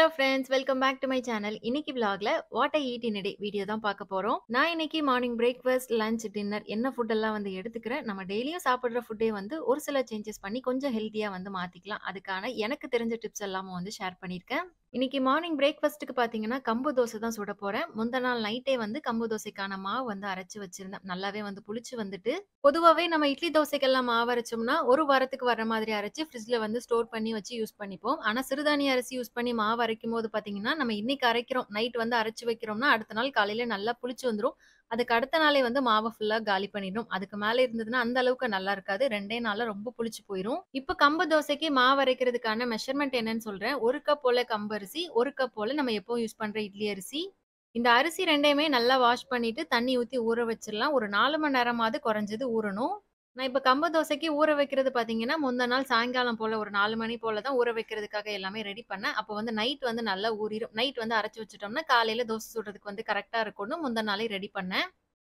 Hello friends, welcome back to my channel. இன்னைக்கு விலாக்ல what I eat in a day video தான் பார்க்க போறோம். நான் இன்னைக்கு மார்னிங் பிரேக்ஃபாஸ்ட், லஞ்ச், டின்னர் என்ன ஃபுட் எல்லாம் எடுத்துக்கிறேன். நம்ம டெய்லியும் சாப்பிடுற ஃபுட்டே ஒரு சில சேஞ்சஸ் பண்ணி கொஞ்சம் ஹெல்த்தியா மாத்திக்கலாம். அதுக்கான எனக்கு தெரிஞ்ச டிப்ஸ் எல்லாமும் ஷேர் பண்ணியிருக்கேன். இன்னைக்கு மார்னிங் பிரேக்ஃபாஸ்ட்டுக்கு பார்த்தீங்கன்னா, கம்பு தோசை தான் சுட போறேன். முந்தின நாள் நைட்டே கம்பு தோசைக்கான மாவு அரைச்சு வச்சிருந்தேன். நல்லாவே புளிச்சு வந்துட்டு, பொதுவாவே நம்ம இட்லி தோசைக்கெல்லாம் மாவு அரைச்சோம்னா, 1 வாரத்துக்கு வர மாதிரி அரைச்சு ஃப்ரிட்ஜ்ல ஸ்டோர் பண்ணி வச்சு யூஸ் பண்ணிப்போம். ஆனா சிறுதானிய அரிசி யூஸ் பண்ணி மாவு அரைக்கும்போது பார்த்தீங்கன்னா, நம்ம இன்னைக்கு அரைக்கிறோம், நைட் அரைச்சு வைக்கிறோம்னா, அடுத்த நாள் காலையில நல்லா புளிச்சு வந்துரும். அதுக்கு அடுத்த நாளே மாவ ஃபுல்லா காலி பண்ணிடும். அதுக்கு மேல இருந்ததுன்னா, அந்த அளவுக்கு நல்லா இருக்காது. 2டே நாள்ல ரொம்ப புளிச்சு போயிரும். இப்ப கம்பு தோசைக்கு மாவு அரைக்கிறதுக்கான மெஷர்மென்ட் என்னன்னு சொல்றேன். 1 கப் போல கம்பரிசி, 1 கப் போல நம்ம எப்பவும் யூஸ் பண்ற இட்லி அரிசி. இந்த அரிசி 2யுமே நல்லா வாஷ் பண்ணிட்டு, தண்ணி ஊத்தி ஊற வச்சிரலாம். ஒரு 4 மணி நேரமாவது குறைஞ்சது ஊறணும். நான் இப்ப கம்பு தோசைக்கு ஊற வைக்கிறது பார்த்தீங்கன்னா, முந்தின நாள் சாயங்காலம் போல ஒரு 4 மணி போல தான் ஊற வைக்கிறதுக்காக எல்லாமே ரெடி பண்ணேன். அப்போ நைட் நல்லா ஊறிரும். நைட் அரைச்சு வச்சுட்டோம்னா, காலையில தோசை சுடுறதுக்கு கரெக்ட்டா இருக்கும்னு முந்தின நாளே ரெடி பண்ணேன்.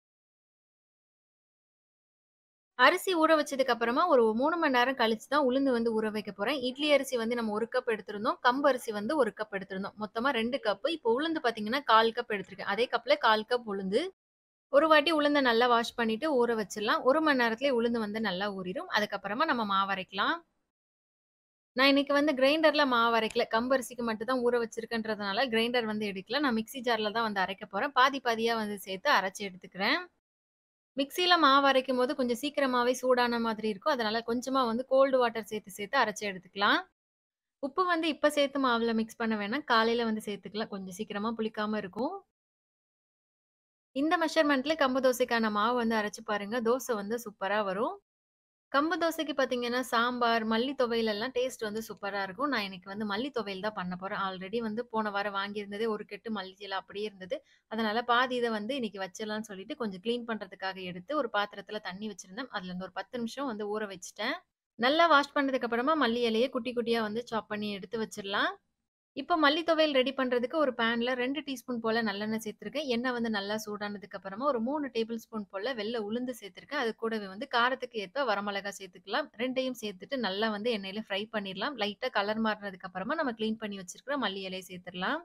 அரிசி ஊற வச்சதுக்கு அப்புறமா ஒரு 3 மணி நேரம் கழிச்சு தான் உளுந்து ஊற வைக்க போறேன். இட்லி அரிசி நம்ம 1 கப் எடுத்திருந்தோம். கம்பு அரிசி 1 கப் எடுத்திருந்தோம். மொத்தமா 2 கப். இப்போ உளுந்து பார்த்தீங்கன்னா 1/4 கப் எடுத்திருக்கேன். அதே கப்ல 1/4 கப் உளுந்து. ஒரு வாட்டி உளுந்த நல்லா வாஷ் பண்ணிட்டு ஊற வச்சிடலாம். 1 மணி நேரத்திலேயே உளுந்து நல்லா ஊறிரும். அதுக்கப்புறமா நம்ம மாவு அரைக்கலாம். நான் இன்னைக்கு கிரைண்டர்ல மாவு அரைக்கல. கம்பு அரிசிக்கு மட்டும் தான் ஊற வச்சிருக்கேன்றதுனால கிரைண்டர் எடுக்கல. நான் மிக்ஸி ஜார்ல தான் அரைக்க போறேன். பாதி பாதியா சேர்த்து அரைச்சு எடுத்துக்கிறேன். மிக்ஸில மாவு அரைக்கும்போது கொஞ்சம் சீக்கிரமாவே சூடான மாதிரி இருக்கும். அதனால கொஞ்சமா கோல்டு வாட்டர் சேர்த்து சேர்த்து அரைச்சு எடுத்துக்கலாம். உப்பு இப்ப சேர்த்து மாவுல மிக்ஸ் பண்ண வேணாம். காலையில சேர்த்துக்கலாம். கொஞ்சம் சீக்கிரமா புளிக்காம இருக்கும். இந்த மெஷர்மென்ட்ல கம்பு தோசைக்கான மாவு அரைச்சு பாருங்க. தோசை சூப்பரா வரும். கம்பு தோசைக்கு பார்த்தீங்கன்னா, சாம்பார், மல்லி துவையல் எல்லாம் டேஸ்ட் சூப்பரா இருக்கும். நான் இன்னைக்கு மல்லி துவையல் தான் பண்ண போறேன். ஆல்ரெடி போன வாரம் வாங்கியிருந்ததே ஒரு கெட்டு மல்லி எல்லாம் அப்படியே இருந்தது. அதனால பாதி இத இன்னைக்கு வச்சிடலாம்னு சொல்லிட்டு கொஞ்சம் கிளீன் பண்றதுக்காக எடுத்து ஒரு பாத்திரத்துல தண்ணி வச்சிருந்தேன். அதுல இருந்து ஒரு 10 நிமிஷம் ஊற வச்சுட்டேன். நல்லா வாஷ் பண்ணதுக்கு அப்புறமா மல்லி இலைய குட்டி குட்டியா சாப் பண்ணி எடுத்து வச்சிரலாம். இப்போ மல்லி துவையல் ரெடி பண்றதுக்கு ஒரு பேன்ல 2 டீஸ்பூன் போல நல்லெண்ணெய் சேர்த்திருக்கேன். எண்ணெய் நல்லா சூடானதுக்கு அப்புறமா ஒரு 3 டேபிள் ஸ்பூன் போல வெள்ளை உளுந்து சேர்த்திருக்கேன். அது கூடவே காரத்துக்கு ஏற்ப வரமிளகாய் சேர்த்துக்கலாம். 2யும் சேர்த்துட்டு நல்லா எண்ணெயில ஃப்ரை பண்ணிடலாம். லைட்டா கலர் மாறினதுக்கு அப்புறமா நம்ம கிளீன் பண்ணி வச்சிருக்கிற மல்லி இலையை சேர்த்துடலாம்.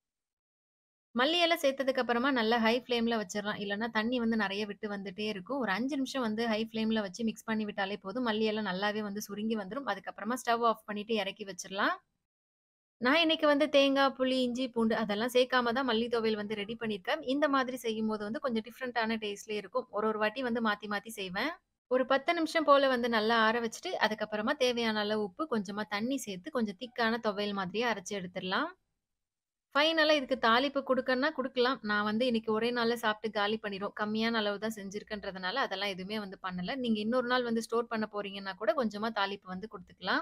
மல்லி இலை சேர்த்ததுக்கு அப்புறமா நல்லா ஹை ஃப்ளேம்ல வச்சிடலாம். இல்லன்னா தண்ணி நெறைய விட்டு வந்துட்டே இருக்கும். ஒரு 5 நிமிஷம் ஹை ஃப்ளேம்ல வச்சு மிக்ஸ் பண்ணி விட்டாலே போதும். மல்லி இலை நல்லாவே சுருங்கி வந்துரும். அதுக்கப்புறமா ஸ்டவ் ஆஃப் பண்ணிட்டு இறக்கி வச்சிரலாம். நான் இன்னைக்கு தேங்காய், புளி, இஞ்சி, பூண்டு அதெல்லாம் சேர்க்காம தான் மல்லி துவையல் ரெடி பண்ணியிருக்கேன். இந்த மாதிரி செய்யும்போது கொஞ்சம் டிஃபரண்டான டேஸ்ட்லயே இருக்கும். ஒரு ஒரு வாட்டி மாத்தி மாத்தி செய்வேன். ஒரு 10 நிமிஷம் போல நல்லா ஆற வச்சுட்டு, அதுக்கப்புறமா தேவையான அளவு உப்பு, கொஞ்சமா தண்ணி சேர்த்து கொஞ்சம் திக்கான துவையல் மாதிரியே அரைச்சு எடுத்துரலாம். ஃபைனலா இதுக்கு தாளிப்பு குடுக்கன்னா குடுக்கலாம். நான் இன்னைக்கு ஒரே நாள்ல சாப்பிட்டு காலி பண்ணிருவோம். கம்மியான அளவு தான் செஞ்சிருக்கேன்றதுனால, அதெல்லாம் எதுவுமே பண்ணல. நீங்க இன்னொரு நாள் ஸ்டோர் பண்ண போறீங்கன்னா கூட கொஞ்சமா தாளிப்பு குடுத்துக்கலாம்.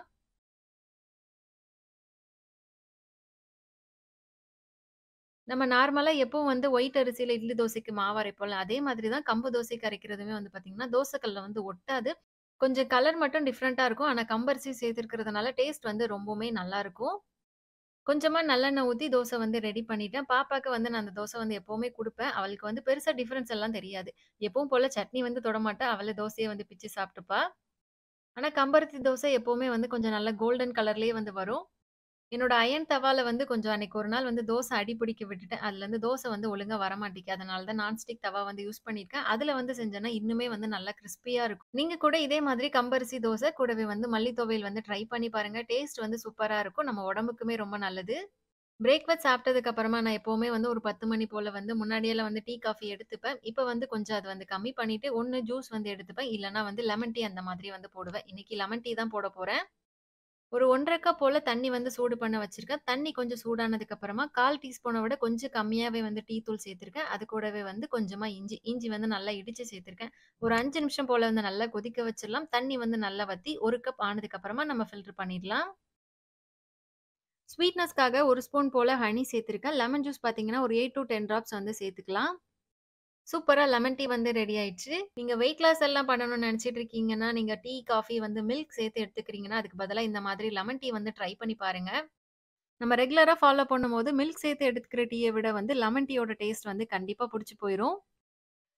நம்ம நார்மலா எப்பவும் ஒயிட் அரிசியில இட்லி தோசைக்கு மாவு அரைப்போம்ல, அதே மாதிரி தான் கம்பு தோசைக்கு அரைக்கிறதுமே பார்த்தீங்கன்னா, தோசை கல்ல ஒட்டாது. கொஞ்சம் கலர் மட்டும் டிஃபரெண்ட்டா இருக்கும். ஆனா கம்பரிசி சேர்த்திருக்கிறதுனால டேஸ்ட் ரொம்பவுமே நல்லாருக்கும். கொஞ்சமா நல்லெண்ணெய் ஊத்தி தோசை ரெடி பண்ணிட்டேன். பாப்பாக்கு நான் அந்த தோசை எப்பவுமே குடுப்பேன். அவளுக்கு பெருசா டிஃபரன்ஸ் எல்லாம் தெரியாது. எப்பவும் போல சட்னி தொடமாட்டா. அவளே தோசைய பிச்சு சாப்ட்டுப்பா. ஆனா கம்பருத்தி தோசை எப்பவுமே கொஞ்சம் நல்ல கோல்டன் கலர்லயே வரும். என்னோட அயர்ன் தவால கொஞ்சம் அன்னைக்கு ஒரு நாள் தோசை அடி பிடிக்க விட்டுட்டேன். அதுலருந்து தோசை ஒழுங்கா வரமாட்டேங்குது. அதனால தான் நான்ஸ்டிக் தவா யூஸ் பண்ணியிருக்கேன். அதுல செஞ்சேன்னா இன்னுமே நல்லா கிரிஸ்பியா இருக்கும். நீங்க கூட இதே மாதிரி கம்பரிசி தோசை கூடவே மல்லி துவையல் ட்ரை பண்ணி பாருங்க. டேஸ்ட் சூப்பரா இருக்கும். நம்ம உடம்புக்குமே ரொம்ப நல்லது. பிரேக்ஃபாஸ்ட் சாப்பிட்டதுக்கு அப்புறமா நான் எப்பவுமே ஒரு 10 மணி போல முன்னாடியெல்லாம் டீ, காஃபி எடுத்துப்பேன். இப்ப கொஞ்சம் அது கம்மி பண்ணிட்டு, ஒண்ணு ஜூஸ் எடுத்துப்பேன். இல்லன்னா லெமன் டீ அந்த மாதிரி போடுவேன். இன்னைக்கு லெமன் டீ தான் போட போறேன். ஒரு 1 1/2 கப் போல தண்ணி சூடு பண்ண வச்சிருக்கேன். தண்ணி கொஞ்சம் சூடானதுக்கு அப்புறமா 1/4 டீஸ்பூன விட கொஞ்சம் கம்மியாவே டீ தூள் சேர்த்திருக்கேன். அது கூடவே கொஞ்சமா இஞ்சி. இஞ்சி நல்லா இடிச்சு சேர்த்திருக்கேன். ஒரு 5 நிமிஷம் போல நல்லா கொதிக்க வச்சிரலாம். தண்ணி நல்லா வத்தி 1 கப் ஆனதுக்கு அப்புறமா நம்ம ஃபில்டர் பண்ணிடலாம். ஸ்வீட்னஸ்க்காக 1 ஸ்பூன் போல ஹனி சேர்த்திருக்கேன். லெமன் ஜூஸ் பார்த்தீங்கன்னா, ஒரு 8 டூ 10 டிராப்ஸ் சேர்த்துக்கலாம். சூப்பரா லெமன் டீ ரெடி ஆயிடுச்சு. நீங்க வெயிட் லாஸ் எல்லாம் பண்ணணும்னு நெனச்சிட்டு இருக்கீங்கன்னா, நீங்க டீ, காஃபி மில்க் சேர்த்து எடுத்துக்கிறீங்கன்னா, அதுக்கு பதிலா இந்த மாதிரி லெமன் டீ ட்ரை பண்ணி பாருங்க. நம்ம ரெகுலரா ஃபாலோ பண்ணும்போது மில்க் சேர்த்து எடுத்துக்கிற டீய விட லெமன் டீயோட டேஸ்ட் கண்டிப்பா புடிச்சு போயிரும்.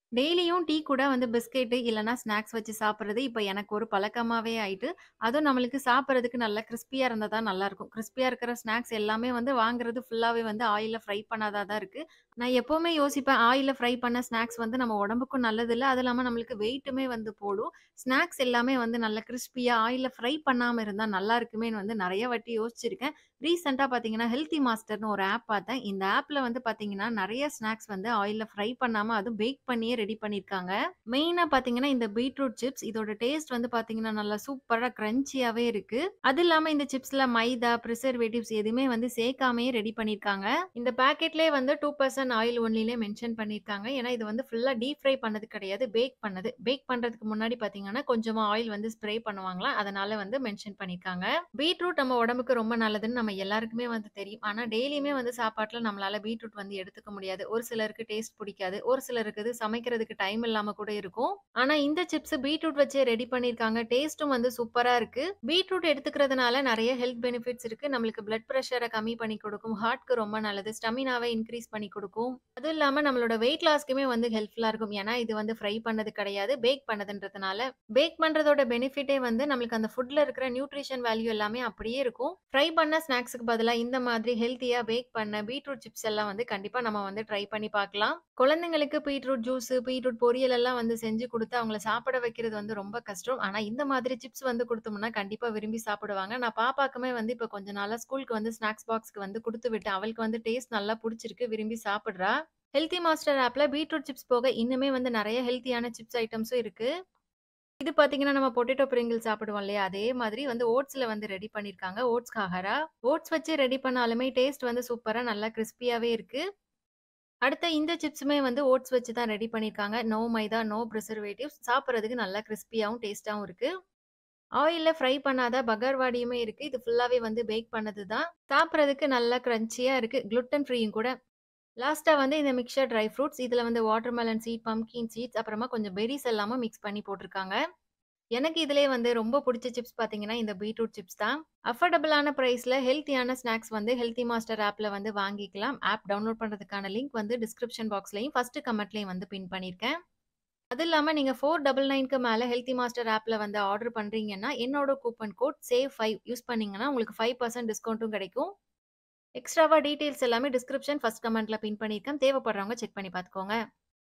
டெய்லியும் டீ கூட வந்து பிஸ்கெட்டு இல்லன்னா ஸ்நாக்ஸ் வச்சு சாப்பிடுறது இப்ப எனக்கு ஒரு பழக்கமாவே ஆயிட்டு. அதுவும் நம்மளுக்கு சாப்பிடுறதுக்கு நல்லா கிரிஸ்பியா இருந்தா தான் நல்லாருக்கும். கிரிஸ்பியா இருக்கிற ஸ்நாக்ஸ் எல்லாமே வந்து வாங்குறது ஃபுல்லாவே வந்து ஆயில்ல ஃப்ரை பண்ணாதா தான் இருக்கு. நான் எப்பவுமே யோசிப்பேன், ஆயில்ல ஃப்ரை பண்ண ஸ்நாக்ஸ் வந்து நம்ம உடம்புக்கும் நல்லதில்ல. அது இல்லாம நம்மளுக்கு வெயிட்டுமே வந்து போடும். ஸ்நாக்ஸ் எல்லாமே வந்து நல்லா கிரிஸ்பியா ஆயில்ல ஃப்ரை பண்ணாம இருந்தா நல்லா இருக்குமேன்னு வந்து நெறைய வாட்டி யோசிச்சிருக்கேன். ரீசென்ட்டா பார்த்தீங்கன்னா, ஹெல்த்தி மாஸ்டர்ன்னு ஒரு ஆப் பார்த்தேன். இந்த ஆப்ல வந்து பார்த்தீங்கன்னா, நெறைய ஸ்நாக்ஸ் வந்து ஆயில்ல ஃப்ரை பண்ணாம அதுவும் பேக் பண்ணியே ரெடி பண்ணியிருக்காங்க. மெயினா பார்த்தீங்கன்னா, இந்த பீட்ரூட் சிப்ஸ் இதோட டேஸ்ட் வந்து பார்த்தீங்கன்னா, நல்லா சூப்பரா கிரன்ச்சியாவே இருக்கு. அது இல்லாம இந்த சிப்ஸ்ல மைதா, பிரிசர்வேட்டிவ்ஸ் எதுவுமே வந்து சேர்க்காமயே ரெடி பண்ணியிருக்காங்க. இந்த பாக்கெட்லயே வந்து 2% ஆயில் ஒன்லிலே மென்ஷன் பண்ணியிருக்காங்க. ஏன்னா, இது வந்து ஃபுல்லா டீப் ஃப்ரை பண்ணது கிடையாது. பேக் பண்ணது. பேக் பண்றதுக்கு முன்னாடி பார்த்தீங்கன்னா, கொஞ்சமா ஆயில் வந்து ஸ்ப்ரே பண்ணுவாங்களாம். அதனால வந்து மென்ஷன் பண்ணியிருக்காங்க. பீட்ரூட் நம்ம உடம்புக்கு ரொம்ப நல்லதுன்னு நம்ம எல்லாருக்குமே வந்து தெரியும். ஆனா, டெய்லியுமே வந்து சாப்பாட்டுல நம்மளால பீட்ரூட் வந்து எடுத்துக்க முடியாது. ஒரு சிலருக்கு டேஸ்ட் பிடிக்காது. ஒரு சிலருக்கு இது சமைக்கிறதுக்கு டைம் இல்லாம கூட இருக்கும். ஆனா, இந்த சிப்ஸ் பீட்ரூட் வச்சே ரெடி பண்ணியிருக்காங்க. டேஸ்ட்டும் வந்து சூப்பரா இருக்கு. பீட்ரூட் எடுத்துக்கிறதுனால நெறைய ஹெல்த் பெனிஃபிட்ஸ் இருக்கு. நம்மளுக்கு பிளட் பிரஷர கம்மி பண்ணி கொடுக்கும். ஹார்ட்க்கு ரொம்ப நல்லது. ஸ்டெமினாவ இன்கிரீஸ் பண்ணி கொடுக்கும். அதுவும் இல்லாம நம்மளோட வெயிட் லாஸ்க்குமே வந்து ஹெல்ப்ஃபுல்லா இருக்கும். ஏன்னா, இது வந்து ஃப்ரை பண்ணது கிடையாது. பேக் பண்ணதுன்றதுனால. பேக் பண்றதோட பெனிஃபிட்டே வந்து நம்மளுக்கு அந்த ஃபுட்ல இருக்கிற நியூட்ரிஷன் வேல்யூ எல்லாமே அப்படியே இருக்கும். ஃப்ரை பண்ண ஸ்நாக்ஸ்க்கு பதிலா இந்த மாதிரி ஹெல்த்தியா பேக் பண்ண பீட்ரூட் சிப்ஸ் எல்லாம் வந்து கண்டிப்பா நம்ம வந்து ட்ரை பண்ணி பார்க்கலாம். குழந்தைங்களுக்கு பீட்ரூட் ஜூஸ், பீட்ரூட் பொரியல் எல்லாம் வந்து செஞ்சு குடுத்து அவங்கள சாப்பிட வைக்கிறது வந்து ரொம்ப கஷ்டம். ஆனா இந்த மாதிரி சிப்ஸ் வந்து குடுத்தோம்னா கண்டிப்பா விரும்பி சாப்பிடுவாங்க. நான் பாப்பாக்குமே வந்து இப்ப கொஞ்ச நாளா ஸ்கூலுக்கு வந்து ஸ்நாக்ஸ் பாக்ஸ்க்கு வந்து குடுத்து விட்டேன். அவளுக்கு வந்து டேஸ்ட் நல்லா புடிச்சிருக்கு. விரும்பி சாப்பிடுறா. ஹெல்த்தி மாஸ்டர் ஆப்ல பீட்ரூட் சிப்ஸ் போக இன்னுமே வந்து நெறைய ஹெல்த்தியான சிப்ஸ் ஐட்டம்ஸும் இருக்கு. இது பார்த்தீங்கன்னா, நம்ம பொட்டேட்டோ பிரிங்கிள் சாப்பிடுவோம் இல்லையா? அதே மாதிரி வந்து ஓட்ஸ்ல வந்து ரெடி பண்ணியிருக்காங்க. ஓட்ஸ் காகரா. ஓட்ஸ் வச்சு ரெடி பண்ணாலுமே டேஸ்ட் வந்து சூப்பரா நல்லா கிரிஸ்பியாவே இருக்கு. அடுத்த இந்த சிப்ஸுமே வந்து ஓட்ஸ் வச்சு தான் ரெடி பண்ணியிருக்காங்க. No maida, no preservatives. சாப்பிடுறதுக்கு நல்லா கிரிஸ்பியாவும், டேஸ்ட்டாவும் இருக்கு. ஆயில்ல ஃப்ரை பண்ணாத பகர்வாடியுமே இருக்கு. இது ஃபுல்லாவே வந்து பேக் பண்ணது தான். சாப்பிடுறதுக்கு நல்லா கிரன்ச்சியா இருக்கு. குளுட்டன் ஃப்ரீயும் கூட. லாஸ்ட்டா வந்து இந்த மிக்ஸ்சர் ட்ரை ஃப்ரூட்ஸ். இதுல வந்து வாட்டர்மெலன் சீட், பம்ப்கின் சீட்ஸ் அப்புறமா கொஞ்சம் பெர்ரீஸ் எல்லாமும் மிக்ஸ் பண்ணி போட்டுருக்காங்க. எனக்கு இதிலயே வந்து ரொம்ப புடிச்ச சிப்ஸ் பார்த்தீங்கன்னா, இந்த பீட்ரூட் சிப்ஸ் தான். அஃபோர்டபிளான பிரைஸ்ல ஹெல்த்தியான ஸ்நாக்ஸ் வந்து ஹெல்த்தி மாஸ்டர் ஆப்ல வந்து வாங்கிக்கலாம். ஆப் டவுன்லோட் பண்றதுக்கான லிங்க் வந்து டிஸ்கிரிப்ஷன் பாக்ஸ்லயும், ஃபர்ஸ்ட் கமெண்ட்லயும் வந்து பின் பண்ணியிருக்கேன். அது இல்லாம நீங்க 499க்கு மேல ஹெல்த்தி மாஸ்டர் ஆப்ல வந்து ஆர்டர் பண்றீங்கன்னா, என்னோட கூப்பன் கோட் சேவ்5 யூஸ் பண்ணீங்கன்னா, உங்களுக்கு 5% டிஸ்கவுண்ட்டும் கிடைக்கும். எக்ஸ்ட்ராவா டீட்டெயில்ஸ் எல்லாமே டிஸ்கிரிப்ஷன், ஃபர்ஸ்ட் கமெண்ட்ல பின் பண்ணியிருக்கேன். தேவைப்படுறவங்க செக் பண்ணி பார்த்துக்கோங்க.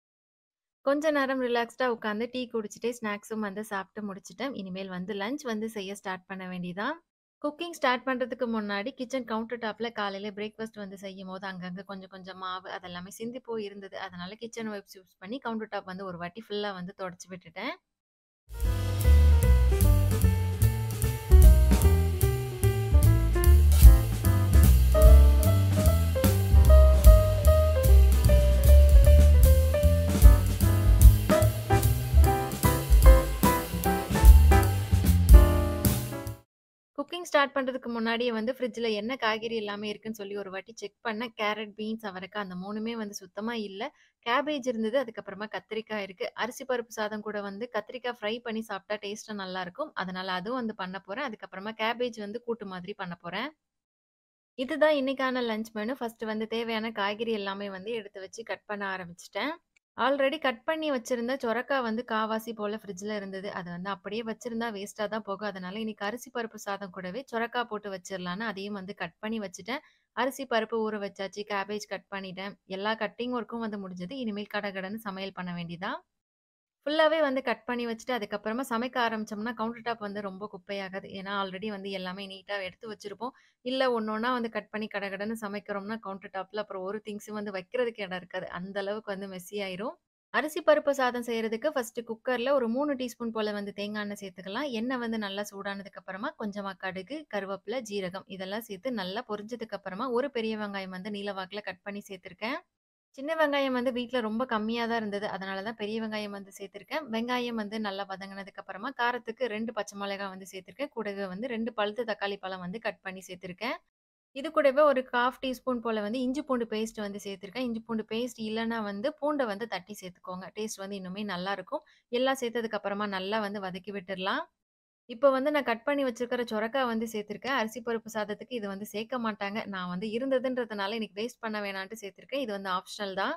கொஞ்ச நேரம் ரிலாக்ஸ்டா உட்காந்து டீ குடிச்சிட்டு, ஸ்நாக்ஸும் வந்து சாப்பிட்டு முடிச்சுட்டேன். இனிமேல் வந்து லஞ்ச் வந்து செய்ய ஸ்டார்ட் பண்ண வேண்டியதான். குக்கிங் ஸ்டார்ட் பண்றதுக்கு முன்னாடி கிச்சன் கவுண்டர் டாப்ல காலையில பிரேக்ஃபாஸ்ட் வந்து செய்யும்போது அங்கங்க கொஞ்சம் கொஞ்சம் மாவு அதெல்லாமே சிந்தி போய் இருந்தது. அதனால கிச்சன் வைப்ஸ் யூஸ் பண்ணி கவுண்டர் டாப் வந்து ஒரு வாட்டி ஃபுல்லா வந்து தொடச்சு விட்டுட்டேன். குக்கிங் ஸ்டார்ட் பண்றதுக்கு முன்னாடியே வந்து ஃப்ரிட்ஜ்ல என்ன காய்கறி எல்லாமே இருக்குன்னு சொல்லி ஒரு வாட்டி செக் பண்ணேன். கேரட், பீன்ஸ், அவரைக்காய் அந்த 3மே வந்து சுத்தமா இல்ல. கேபேஜ் இருந்தது. அதுக்கப்புறமா கத்திரிக்காய் இருக்கு. அரிசி பருப்பு சாதம் கூட வந்து கத்திரிக்காய் ஃப்ரை பண்ணி சாப்பிட்டா டேஸ்ட்டா நல்லாருக்கும். அதனால அதுவும் வந்து பண்ண போறேன். அதுக்கப்புறமா கேபேஜ் வந்து கூட்டு மாதிரி பண்ண போறேன். இதுதான் இன்னைக்கான லஞ்ச் மெனு. ஃபர்ஸ்ட் வந்து தேவையான காய்கறி எல்லாமே வந்து எடுத்து வச்சு கட் பண்ண ஆரம்பிச்சுட்டேன். ஆல்ரெடி கட் பண்ணி வச்சிருந்த சொரக்கா வந்து காவாசி போல ஃப்ரிட்ஜ்ல இருந்தது. அத வந்து அப்படியே வச்சிருந்தா வேஸ்ட்டா தான் போகும். அதனால இன்னைக்கு அரிசி பருப்பு சாதம் கூடவே சொரக்கா போட்டு வச்சிரலான்னு அதையும் வந்து கட் பண்ணி வச்சுட்டேன். அரிசி பருப்பு ஊற வச்சாச்சு. கேபேஜ் கட் பண்ணிட்டேன். எல்லா கட்டிங் ஒர்க்கும் வந்து முடிஞ்சது. இனிமேல் கடகடன்னு சமையல் பண்ண வேண்டியதான். ஃபுல்லாவே வந்து கட் பண்ணி வச்சுட்டு, அதுக்கப்புறமா சமைக்க ஆரம்பிச்சோம்னா, கவுண்டர் டாப் வந்து ரொம்ப குப்பையாகாது. ஏன்னா, ஆல்ரெடி வந்து எல்லாமே நீட்டா எடுத்து வச்சிருப்போம். இல்ல ஒண்ணொன்னா வந்து கட் பண்ணி கடகடன்னு சமைக்கிறோம்னா, கவுண்டர் டாப்ல அப்புறம் ஒரு திங்ஸும் வந்து வைக்கிறதுக்கு இடம் இருக்காது. அந்த அளவுக்கு வந்து மெஸ்ஸி ஆயிரும். அரிசி பருப்பு சாதம் செய்றதுக்கு ஃபர்ஸ்ட்டு குக்கர்ல ஒரு 3 டீஸ்பூன் போல வந்து தேங்காய் எண்ணெய் சேர்த்துக்கலாம். எண்ணெய் வந்து நல்லா சூடானதுக்கு அப்புறமா கொஞ்சமா கடுகு, கருவேப்பிலை, ஜீரகம் இதெல்லாம் சேர்த்து நல்லா பொரிஞ்சதுக்கு அப்புறமா ஒரு பெரிய வெங்காயம் வந்து நீல வாக்குல கட் பண்ணி சேர்த்துருக்கேன். சின்ன வெங்காயம் வந்து வீட்ல ரொம்ப கம்மியா தான் இருந்தது. அதனால தான் பெரிய வெங்காயம் வந்து சேர்த்துருக்கேன். வெங்காயம் வந்து நல்லா வதங்குனதுக்கு அப்புறமா காரத்துக்கு 2 பச்சை மிளகாய் வந்து சேர்த்துருக்கேன். கூடவே வந்து 2 பழுத்த தக்காளி பழம் வந்து கட் பண்ணி சேர்த்துருக்கேன். இது கூடவே ஒரு 1/2 டீஸ்பூன் போல வந்து இஞ்சி பூண்டு பேஸ்ட் வந்து சேர்த்துருக்கேன். இஞ்சி பூண்டு பேஸ்ட் இல்லன்னா வந்து பூண்ட வந்து தட்டி சேர்த்துக்கோங்க. டேஸ்ட் வந்து இன்னுமே நல்லாருக்கும். எல்லாம் சேர்த்ததுக்கு அப்புறமா நல்லா வந்து வதக்கி விட்டுறலாம். இப்ப வந்து நான் கட் பண்ணி வச்சிருக்கிற சொரக்கா வந்து சேர்த்துருக்கேன். அரிசி பருப்பு சாதத்துக்கு இது வந்து சேர்க்க மாட்டாங்க. நான் வந்து இருந்ததுன்றதுனால இன்னைக்கு வேஸ்ட் பண்ண வேணான்ட்டு சேர்த்துருக்கேன். இது வந்து ஆப்ஷனல் தான்.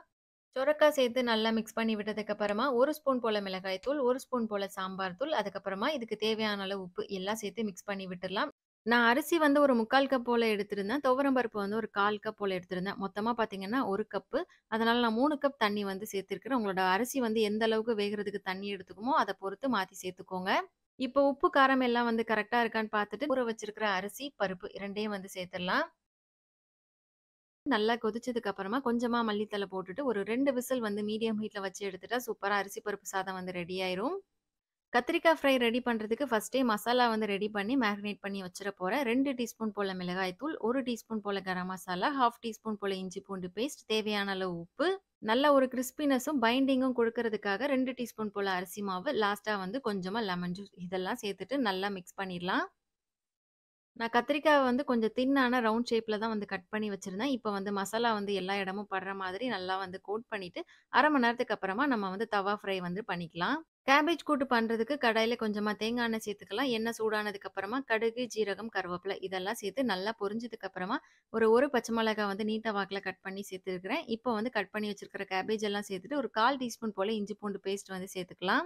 சொரக்காய் சேர்த்து நல்லா மிக்ஸ் பண்ணி விட்டதுக்கு அப்புறமா 1 ஸ்பூன் போல மிளகாய் தூள், 1 ஸ்பூன் போல சாம்பார் தூள், அதுக்கப்புறமா இதுக்கு தேவையான அளவு உப்பு எல்லாம் சேர்த்து மிக்ஸ் பண்ணி விட்டுறலாம். நான் அரிசி வந்து ஒரு 3/4 கப் போல எடுத்திருந்தேன். துவரம் பருப்பு வந்து ஒரு 1/4 கப் போல எடுத்திருந்தேன். மொத்தமா பார்த்தீங்கன்னா 1 கப்பு. அதனால நான் 3 கப் தண்ணி வந்து சேர்த்திருக்கிறேன். உங்களோட அரிசி வந்து எந்த அளவுக்கு வேகுறதுக்கு தண்ணி எடுத்துக்குமோ, அத பொறுத்து மாத்தி சேர்த்துக்கோங்க. இப்போ உப்பு, காரம் எல்லாம் வந்து கரெக்ட்டா இருக்கான்னு பார்த்துட்டு, ஊற வச்சிருக்கிற அரிசி, பருப்பு 2யும் வந்து சேர்த்துறலாம். நல்லா கொதிச்சதுக்கு அப்புறமா கொஞ்சமா மல்லித்தழ போட்டுட்டு, ஒரு 2 விசில் வந்து மீடியம் ஹீட்ல வச்சு எடுத்துட்டா, சூப்பரா அரிசி பருப்பு சாதம் வந்து ரெடி ஆயிரும். கத்திரிக்காய் ஃப்ரை ரெடி பண்றதுக்கு ஃபர்ஸ்ட்டே மசாலா வந்து ரெடி பண்ணி மேரினேட் பண்ணி வச்சுற போறேன். 2 டீஸ்பூன் போல மிளகாய் தூள், 1 டீஸ்பூன் போல கரம் மசாலா, 1/2 டீஸ்பூன் போல இஞ்சி பூண்டு பேஸ்ட், தேவையான அளவு உப்பு, நல்ல ஒரு கிரிஸ்பினஸும் பைண்டிங்கும் குடுக்கறதுக்காக 2 டீஸ்பூன் போல அரிசி மாவு, லாஸ்ட்டா வந்து கொஞ்சமா லெமன் ஜூஸ் இதெல்லாம் சேர்த்துட்டு நல்லா மிக்ஸ் பண்ணிடலாம். நான் கத்திரிக்காவ வந்து கொஞ்சம் தின்னான ரவுண்ட் ஷேப்ல தான் வந்து கட் பண்ணி வச்சிருந்தேன். இப்ப வந்து மசாலா வந்து எல்லா இடமும் படுற மாதிரி நல்லா வந்து கோட் பண்ணிட்டு, 1/2 மணி நேரத்துக்கு அப்புறமா நம்ம வந்து தவா ஃப்ரை வந்து பண்ணிக்கலாம். கேபேஜ் கூட்டு பண்றதுக்கு கடாயில கொஞ்சமா தேங்காய் எண்ணெய் சேர்த்துக்கலாம். எண்ணெய் சூடானதுக்கு அப்புறமா கடுகு, ஜீரகம், கருவேப்பிலை இதெல்லாம் சேர்த்து நல்லா பொரிஞ்சதுக்கு அப்புறமா ஒரு பச்சை மிளகாய் வந்து நீட்ட வாக்குல கட் பண்ணி சேர்த்துருக்கிறேன். இப்போ வந்து கட் பண்ணி வச்சிருக்கிற கேபேஜ் எல்லாம் சேர்த்துட்டு ஒரு 1/4 டீஸ்பூன் போல இஞ்சி பூண்டு பேஸ்ட் வந்து சேர்த்துக்கலாம்.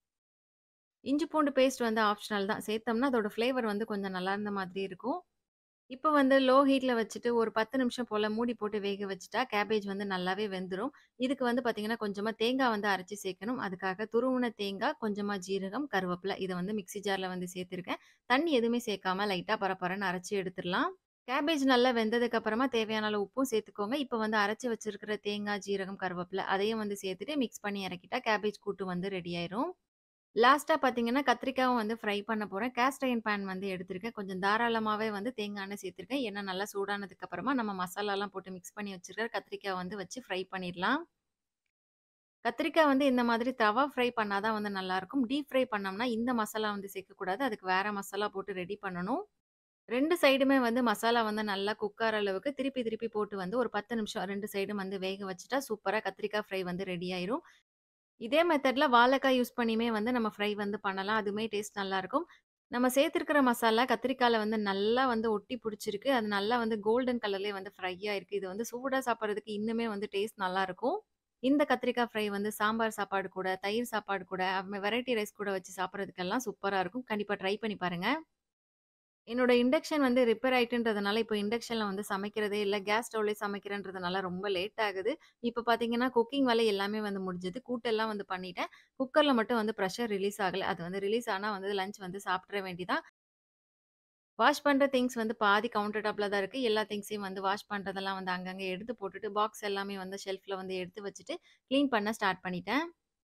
இஞ்சி பூண்டு பேஸ்ட் வந்து ஆப்ஷனல் தான். சேர்த்தோம்னா அதோட ஃப்ளேவர் வந்து கொஞ்சம் நல்லா இருந்த மாதிரி இருக்கும். இப்ப வந்து லோ ஹீட்ல வச்சுட்டு ஒரு 10 நிமிஷம் போல மூடி போட்டு வேக வச்சுட்டா, கேபேஜ் வந்து நல்லாவே வெந்துரும். இதுக்கு வந்து பார்த்தீங்கன்னா, கொஞ்சமா தேங்காய் வந்து அரைச்சு சேர்க்கணும். அதுக்காக துருவுன தேங்காய், கொஞ்சமா ஜீரகம், கருவேப்பிலை இத வந்து மிக்ஸி ஜார்ல வந்து சேர்த்துருக்கேன். தண்ணி எதுவுமே சேர்க்காம லைட்டா பரபரன்னு அரைச்சு எடுத்துறலாம். கேபேஜ் நல்லா வெந்ததுக்கு அப்புறமா தேவையான அளவு உப்பும் சேர்த்துக்கோங்க. இப்ப வந்து அரைச்சு வச்சிருக்கிற தேங்காய், ஜீரகம், கருவேப்பிலை அதையும் வந்து சேர்த்துட்டு மிக்ஸ் பண்ணி இறக்கிட்டா, கேபேஜ் கூட்டு வந்து ரெடி ஆயிரும். லாஸ்ட்டா பார்த்தீங்கன்னா, கத்திரிக்காவும் வந்து ஃப்ரை பண்ண போறேன். கேஸ்ட் அயர்ன் பேன் வந்து எடுத்திருக்கேன். கொஞ்சம் தாராளமாவே வந்து தேங்காய் எண்ணெய் சேர்த்துருக்கேன். எண்ணெய் நல்லா சூடானதுக்கு அப்புறமா நம்ம மசாலாலாம் போட்டு மிக்ஸ் பண்ணி வச்சிருக்கிற கத்திரிக்காய் வந்து வச்சு ஃப்ரை பண்ணிடலாம். கத்திரிக்காய் வந்து இந்த மாதிரி தவா ஃப்ரை பண்ணா தான் வந்து நல்லாயிருக்கும். டீப் ஃப்ரை பண்ணோம்னா இந்த மசாலா வந்து சேர்க்கக்கூடாது. அதுக்கு வேற மசாலா போட்டு ரெடி பண்ணணும். 2 சைடுமே வந்து மசாலா வந்து நல்லா குக் ஆற அளவுக்கு திருப்பி திருப்பி போட்டு வந்து ஒரு 10 நிமிஷம் 2 சைடும் வந்து வேக வச்சுட்டா சூப்பரா கத்திரிக்காய் ஃப்ரை வந்து ரெடி ஆயிரும். இதே மெத்தட்ல வாழைக்காய் யூஸ் பண்ணியுமே வந்து நம்ம ஃப்ரை வந்து பண்ணலாம். அதுவுமே டேஸ்ட் நல்லாருக்கும். நம்ம சேர்த்திருக்கிற மசாலா கத்திரிக்கால வந்து நல்லா வந்து ஒட்டி புடிச்சிருக்கு. அது நல்லா வந்து கோல்டன் கலர்லயே வந்து ஃப்ரை ஆயிருக்கு. இது வந்து சூடா சாப்பிடுறதுக்கு இன்னுமே வந்து டேஸ்ட் நல்லாருக்கும். இந்த கத்திரிக்காய் ஃப்ரை வந்து சாம்பார் சாப்பாடு கூட, தயிர் சாப்பாடு கூட, வெரைட்டி ரைஸ் கூட வச்சு சாப்பிடுறதுக்கெல்லாம் சூப்பரா இருக்கும். கண்டிப்பா ட்ரை பண்ணி பாருங்க. என்னோட இண்டக்ஷன் வந்து ரிப்பேர் ஆயிட்டுன்றதுனால, இப்போ இண்டக்ஷன்ல வந்து சமைக்கிறதே இல்ல. கேஸ் ஸ்டவ்லயே சமைக்கிறேன்றதுனால ரொம்ப லேட் ஆகுது. இப்ப பார்த்தீங்கன்னா, குக்கிங் வேலை எல்லாமே வந்து முடிஞ்சது. கூட்டெல்லாம் வந்து பண்ணிட்டேன். குக்கர்ல மட்டும் வந்து பிரஷர் ரிலீஸ் ஆகல. அது வந்து ரிலீஸ் ஆனா வந்து லஞ்ச் வந்து சாப்பிட்ற வேண்டியதான். வாஷ் பண்ற திங்ஸ் வந்து பாதி கவுண்டர் டாப்ல தான் இருக்கு. எல்லா திங்ஸையும் வந்து வாஷ் பண்றதெல்லாம் வந்து அங்கங்க எடுத்து போட்டுட்டு, பாக்ஸ் எல்லாமே வந்து ஷெல்ஃப்ல வந்து எடுத்து வச்சுட்டு, கிளீன் பண்ண ஸ்டார்ட் பண்ணிட்டேன்.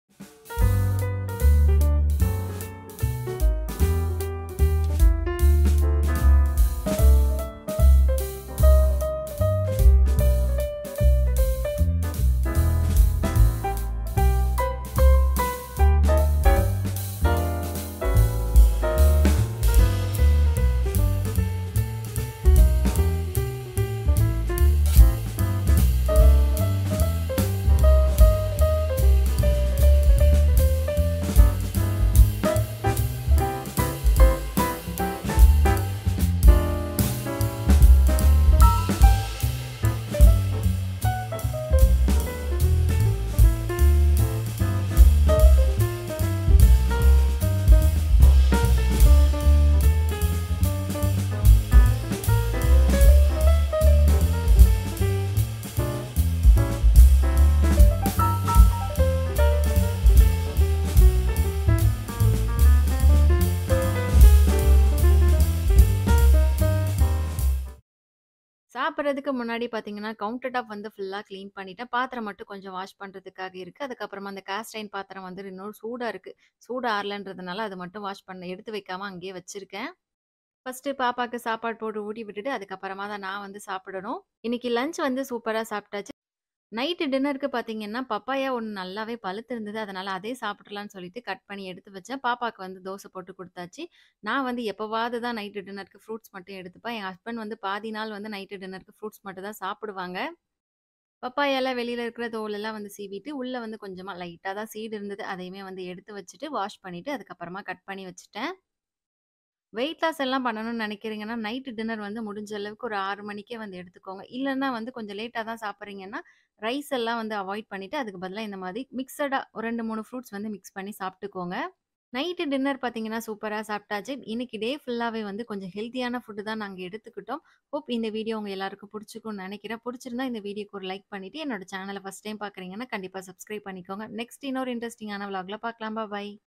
சாப்பிடுறதுக்கு முன்னாடி பார்த்தீங்கன்னா, கவுண்டர் டாப் வந்து ஃபுல்லா கிளீன் பண்ணிட்டேன். பாத்திரம் மட்டும் கொஞ்சம் வாஷ் பண்றதுக்காக இருக்கு. அதுக்கப்புறமா அந்த காஸ்ட் அயர்ன் பாத்திரம் வந்து இன்னும் சூடா இருக்கு. சூடு ஆறலன்றதுனால அது மட்டும் வாஷ் பண்ண எடுத்து வைக்காம அங்கேயே வச்சிருக்கேன். ஃபர்ஸ்ட்டு பாப்பாக்கு சாப்பாடு போட்டு ஊட்டி விட்டுட்டு, அதுக்கப்புறமா தான் நான் வந்து சாப்பிடணும். இன்னைக்கு லஞ்ச் வந்து சூப்பரா சாப்பிட்டாச்சு. நைட்டு டின்னருக்கு பார்த்தீங்கன்னா, பப்பாயா ஒண்ணு நல்லாவே பழுத்திருந்தது. அதனால அதே சாப்பிட்றலான்னு சொல்லிட்டு கட் பண்ணி எடுத்து வச்சேன். பாப்பாக்கு வந்து தோசை போட்டு குடுத்தாச்சு. நான் வந்து எப்பவாவது தான் நைட்டு டின்னருக்கு ஃப்ரூட்ஸ் மட்டும் எடுத்துப்பேன். என் ஹஸ்பண்ட் வந்து பாதி நாள் வந்து நைட்டு டின்னருக்கு ஃப்ரூட்ஸ் மட்டும் தான் சாப்பிடுவாங்க. பப்பாயால வெளியில இருக்கிற தோலெல்லாம் வந்து சீவிட்டு, உள்ள வந்து கொஞ்சமா லைட்டா தான் சீடு இருந்தது. அதையுமே வந்து எடுத்து வச்சுட்டு, வாஷ் பண்ணிட்டு, அதுக்கப்புறமா கட் பண்ணி வச்சுட்டேன். வெயிட் லாஸ் எல்லாம் பண்ணணும்னு நினைக்கிறீங்கன்னா, நைட் டின்னர் வந்து முடிஞ்ச அளவுக்கு ஒரு 6 மணிக்கே வந்து எடுத்துக்கோங்க. இல்லன்னா வந்து கொஞ்சம் லேட்டா தான் சாப்பிடுறீங்கன்னா, ரைஸ் எல்லாம் வந்து அவாய்ட் பண்ணிட்டு, அதுக்கு பதிலா இந்த மாதிரி மிக்ஸடா ஒரு 2, 3 ஃப்ரூட்ஸ் வந்து மிக்ஸ் பண்ணி சாப்பிட்டுக்கோங்க. நைட்டு டின்னர் பார்த்தீங்கன்னா, சூப்பரா சாப்பிட்டாச்சு. இன்னைக்கு டே ஃபுல்லாவே வந்து கொஞ்சம் ஹெல்த்தியான ஃபுட் தான் நாங்க எடுத்துக்கிட்டோம். ஹோப் இந்த வீடியோ உங்க எல்லாருக்கும் புடிச்சிருக்கும்னு நெனைக்கிறேன். புடிச்சிருந்தா இந்த வீடியோக்கு ஒரு லைக் பண்ணிட்டு, என்னோட சேனல ஃபர்ஸ்ட் டைம் பார்க்குறீங்கன்னா, கண்டிப்பா சப்ஸ்கிரைப் பண்ணிக்கோங்க. நெக்ஸ்ட் இன்னொரு இன்ட்ரஸ்டிங்கான விளாக்ல பார்க்கலாம். பாய்.